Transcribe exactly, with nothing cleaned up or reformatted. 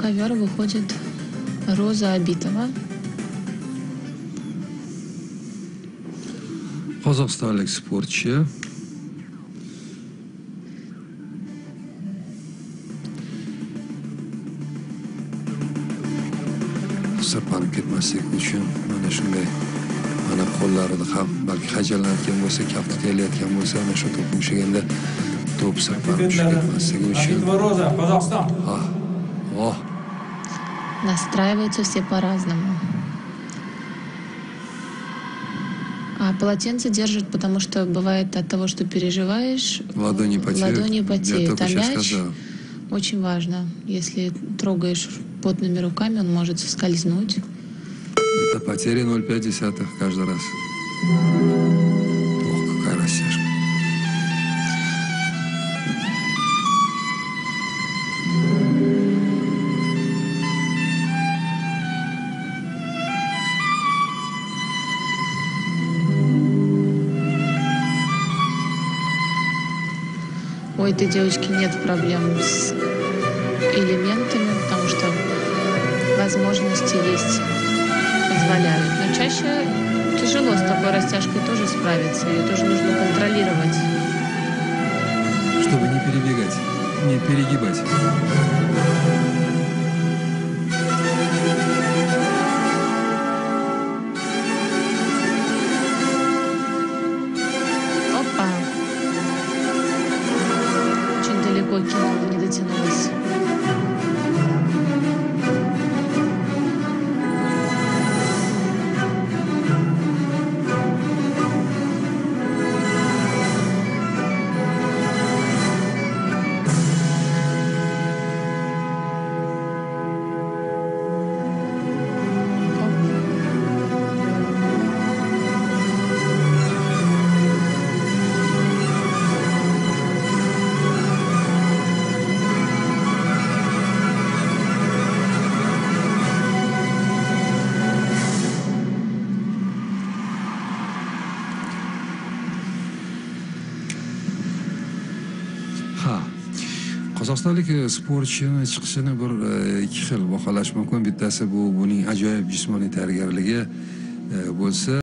ковер выходит Роза Абитова. Qozog'istonlik sportchi sirpanib ketmaslik uchun mana shunday mana qo'llarida ham balki hajalanayotgan bo'lsa, kafti telayotgan bo'lsa, ana shu to'p ushaganda to'p sirpanib tushib ketmasligi uchun. Роза, Qozog'iston. Ha. Oh. Настраиваются все по-разному. А полотенце держат, потому что бывает от того, что переживаешь, Ладони потеют. ладони потеют. А мяч сказал. очень важно. Если трогаешь потными руками, он может соскользнуть. Это потери ноль целых пять десятых каждый раз. Ох, какая растяжка. У этой девочки нет проблем с элементами, потому что возможности есть, позволяют. Но чаще тяжело с такой растяжкой тоже справиться. Ее тоже нужно контролировать. Чтобы не перебегать, не перегибать. Опа! Очень далеко кинула, не дотянулась. Ha. Qozog'istonlik sportchini chiqishini bir ikki xil baholash mumkin. Bittasi bu buning ajoyib jismoniy tayyorgarligi bo'lsa